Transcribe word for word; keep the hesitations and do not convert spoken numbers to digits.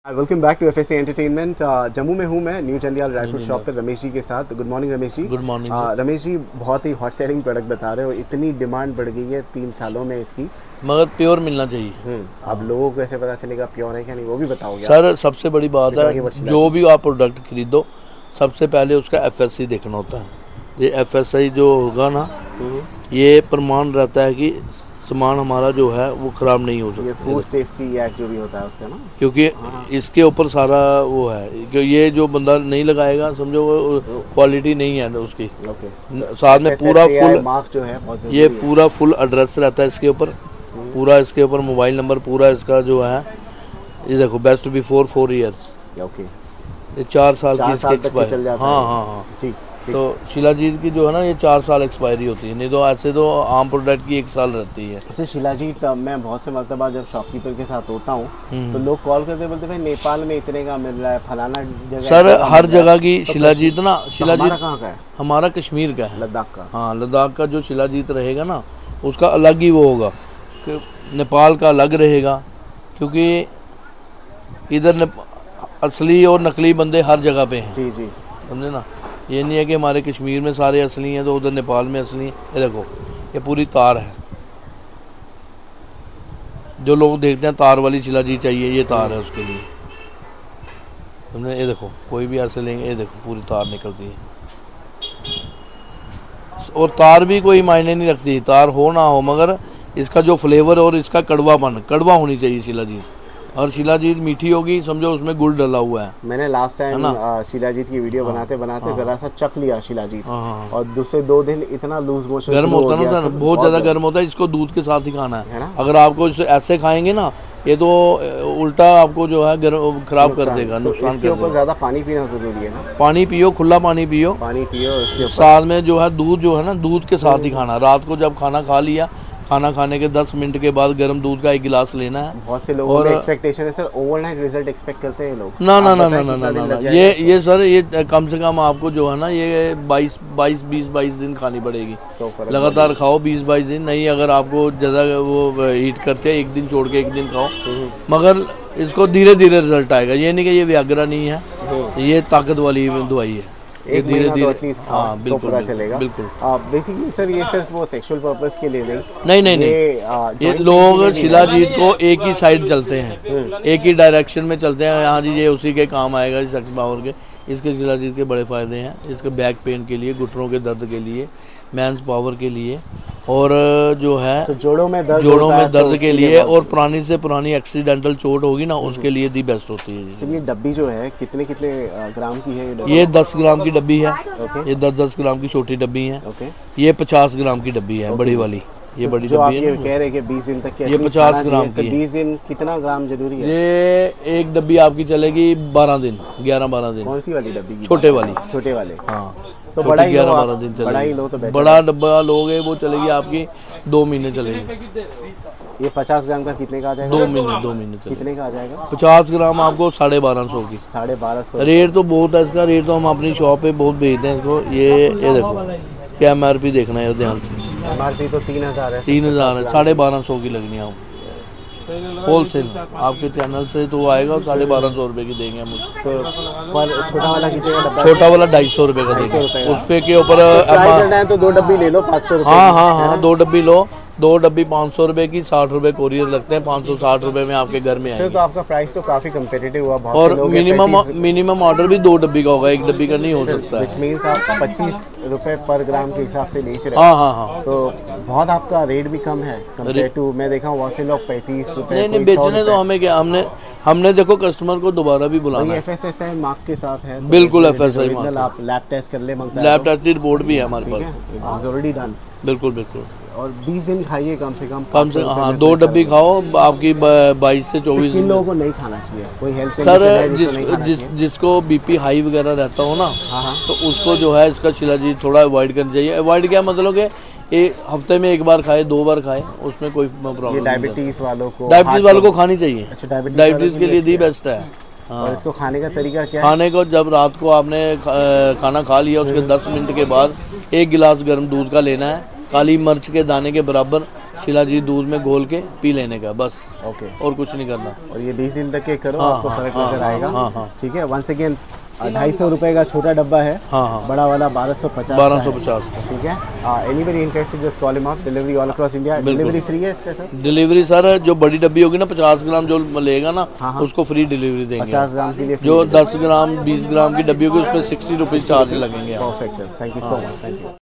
Welcome back to FSC entertainment. Jammu में हूँ मैं, new Chandial dry fruit shop पे रमेश जी के साथ। Good morning Ramesh ji. Good morning. Ramesh ji, बहुत ही हॉट सेलिंग प्रोडक्ट बता रहे हो, इतनी डिमांड बढ़ गई है तीन सालों में इसकी, मगर प्योर मिलना चाहिए। हम्म अब लोगों को कैसे पता चलेगा प्योर है क्या नहीं, वो भी बताओगे सर। सबसे बड़ी बात है, जो भी आप प्रोडक्ट खरीदो सबसे पहले उसका एफएससी देखना होता है। ये एफएससी जो होगा ना, ये प्रमाण रहता है कि सामान हमारा जो है वो ख़राब नहीं हो सकता। ये फूड सेफ्टी एक्ट जो भी होता है उसका ना, क्योंकि इसके ऊपर सारा वो है कि ये जो बंदा नहीं लगाएगा समझो वो क्वालिटी नहीं है उसकी। ओके। साथ में पूरा फुल मार्क जो है ये पूरा फुल एड्रेस रहता है इसके ऊपर, पूरा इसके ऊपर मोबाइल नंबर, पूरा इसका जो है ये देखो, best before four years. Okay. ये चार साल की इसकी एक्सपायरी। हाँ हाँ हाँ ठीक। तो शिलाजीत की जो है ना, ये चार साल एक्सपायरी होती है, नहीं तो ऐसे तो आम प्रोडक्ट की एक साल रहती है। जैसे शिलाजीत, मैं बहुत से मरतबा जब शॉपकीपर के साथ होता हूँ तो लोग कॉल करते बोलते भाई नेपाल में इतने का मिल रहा है, फलाना जगह। सर हर जगह की शिलाजीत ना, शिलाजीत कहाँ का है? हमारा कश्मीर का है, लद्दाख का। हाँ, लद्दाख का जो शिलाजीत रहेगा ना उसका अलग ही वो होगा, कि नेपाल का अलग रहेगा, क्योंकि इधर असली और नकली बंदे हर जगह पे हैं। जी जी, समझे ना। ये नहीं है कि हमारे कश्मीर में सारे असली हैं तो उधर नेपाल में असली हैं। ये देखो, ये पूरी तार है, जो लोग देखते हैं तार वाली शिलाजीत चाहिए, ये तार है उसके लिए। समझे। ये देखो, कोई भी ऐसे लेंगे, ये देखो पूरी तार निकलती है, और तार भी कोई मायने नहीं रखती, तार हो ना हो, मगर इसका जो फ्लेवर और इसका कड़वापन, कड़वा होनी चाहिए शिलाजीत। और शिलाजीत मीठी होगी समझो, उसमें गुड़ डला हुआ है। मैंने लास्ट टाइम शिलाजीत की वीडियो हाँ, बनाते बनाते हाँ, जरा सा चख लिया शिलाजीत, हाँ, और दूसरे दो दिन इतना लूज मोशन गर्म होता है ना सर, बहुत ज़्यादा गर्म होता है। इसको दूध के साथ ही खाना है, है ना? अगर आपको इसे ऐसे खाएंगे ना, ये तो उल्टा आपको जो है खराब कर देगा, नुकसान। इसके ऊपर ज़्यादा पानी पीना ज़रूरी है ना? पानी पियो, खुला पानी पियो, पानी पियो। इसके साथ में जो है दूध जो है ना, दूध के साथ ही खाना। रात को जब खाना खा लिया, खाना खाने के दस मिनट के बाद गर्म दूध का एक गिलास लेना है। बहुत से लोगों में एक्सपेक्टेशन है सर, ओवरनाइट रिजल्ट एक्सपेक्ट करते हैं लोग। ना ना ना ना ना ना ना ये ये सर, ये कम से कम आपको जो है ना, ये बाईस बाईस बीस बाईस दिन खानी पड़ेगी, तो लगातार खाओ बीस बाईस दिन। नहीं अगर आपको ज़्यादा वो हीट करते हैं, एक दिन छोड़ के एक दिन खाओ, मगर इसको धीरे धीरे रिजल्ट आएगा। ये नहीं कि ये व्याग्रा नहीं है, ये ताकत वाली दवाई है। एक धीरे धीरे एटलीस्ट हाँ, तो पता चलेगा। बिल्कुल। बेसिकली सर ये सिर्फ वो सेक्सुअल पर्पस के लिए नहीं, नहीं नहीं नहीं, ये लोग शिलाजीत को एक ही साइड चलते हैं, एक ही डायरेक्शन में चलते हैं। यहाँ जी ये उसी के काम आएगा, सेक्स पावर के। इसके शिलाजीत के बड़े फायदे हैं, इसके बैक पेन के लिए, घुटनों के दर्द के लिए, मेंस पावर के लिए, और जो है so, जोड़ों में दर्द जोड़ों में दर्द के लिए, और पुरानी से पुरानी एक्सीडेंटल चोट होगी ना, उसके लिए दी बेस्ट होती है। सर ये डब्बी जो है कितने कितने ग्राम की है? ये, ये दस ग्राम की डब्बी है। okay. ये दस दस ग्राम की छोटी डब्बी है। okay. ये पचास ग्राम की डब्बी है, okay. बड़ी वाली। ये बड़ी जो आप ये कह रहे हैं कि बीस दिन तक के, ये पचास ग्राम की। बीस दिन कितना ग्राम जरूरी है? ये एक डब्बी आपकी चलेगी बारह दिन, ग्यारह बारह दिन। कौन सी वाली डब्बी? छोटे वाली। छोटे वाले, हाँ, तो बड़ा ही ग्यारह बारह दिन बड़ा ही लो तो बड़ा डब्बा लोगे वो चलेगी आपकी दो महीने चलेगी। ये पचास ग्राम का कितने का आ जाएगा? दो महीने दो महीने कितने का आ जाएगा? पचास ग्राम आपको साढ़े बारह सौ की। साढ़े बारह सौ रेट तो बहुत है इसका, रेट तो हम अपनी शॉप पे बहुत बेचते हैं इसको। ये ये देखो, क्या एम आर पी देखना है ध्यान से। एम आर पी तो तीन हज़ार है। तीन हज़ार है, साढ़े बारह सौ की लगनी है आपको होलसेल। आपके चैनल से तो आएगा, साढ़े बारह सौ रुपये की देंगे हम उसको। तो पर छोटा वाला कितने का डब्बा? छोटा वाला ढाई सौ रुपये का देंगे। उस पे के ऊपर तो दो डब्बी ले लो, पाँच सौ। हाँ हाँ हाँ, दो डब्बी लो, दो डब्बी पाँच सौ रुपये की, साठ रुपये कोरियर लगते हैं, पाँच सौ साठ रुपये में आपके घर में आएगी। तो आपका प्राइस तो काफी कम्पिटिटिव हुआ। बहुत और मिनिमम मिनिमम ऑर्डर भी दो डब्बी का होगा, एक डब्बी का नहीं हो सकता है। व्हिच मींस आप पच्चीस रुपए पर ग्राम के हिसाब से बेच रहे हैं। हाँ हाँ हाँ, तो बहुत आपका रेट भी कम है कंपेयर टू, मैं देखा हूँ बहुत से लोग पैंतीस रुपए। नहीं नहीं, बेचने तो हमें क्या, हमने हमने देखो कस्टमर को दोबारा भी बुलाना है। F S S I mark के साथ है, बिल्कुल एफ एस आई मार्क। आप लैब टेस्ट कर ले, लैब टेस्ट रिपोर्ट भी है हमारे पास, ऑलरेडी डन। बिल्कुल बिल्कुल। और बीस दिन खाइए कम से कम। कम से हाँ, दो डब्बी खाओ, आपकी बाईस से चौबीस। किन लोगों को नहीं खाना चाहिए? कोई हेल्थ सर जिस जिस जिसको बीपी हाई वगैरह रहता हो ना, हाँ, तो उसको जो है इसका शिलाजीत थोड़ा अवॉइड करना चाहिए। अवॉइड क्या मतलब कि एक हफ्ते में एक बार खाए, दो बार खाए, उसमें कोई प्रॉब्लम नहीं। डायबिटीज वालों को डायबिटीज वालों को खानी चाहिए। अच्छा, डायबिटीज के लिए दी बेस्ट है। हाँ। और इसको खाने का तरीका क्या है? खाने को जब रात को आपने खाना खा लिया, उसके दस मिनट के बाद एक गिलास गर्म दूध का लेना है, काली मिर्च के दाने के बराबर शिलाजीत दूध में घोल के पी लेने का बस। ओके, और कुछ नहीं करना। और ये बीस दिन तक के करो, हाँ, आपको हाँ, फर्क हाँ, नजर आएगा। हाँ, हाँ, ठीक है। वंस अगेन ढाई सौ रुपए का छोटा डब्बा है, हाँ, हाँ, बड़ा वाला बारह सौ पचास बारह सौ पचास का। ठीक है। Anybody interested just call him up. Delivery all across India. Delivery free है इसका सर? डिलीवरी सर जो बड़ी डब्बी होगी ना पचास ग्राम जो लेगा ना, हाँ, हाँ, उसको फ्री डिलीवरी देंगे। पचास ग्राम के लिए जो दस ग्राम बीस ग्राम की डब्बी होगी उस पर सिक्सटी रुपीज चार्ज लगेंगे। Perfect sir, thank you so much, thank you.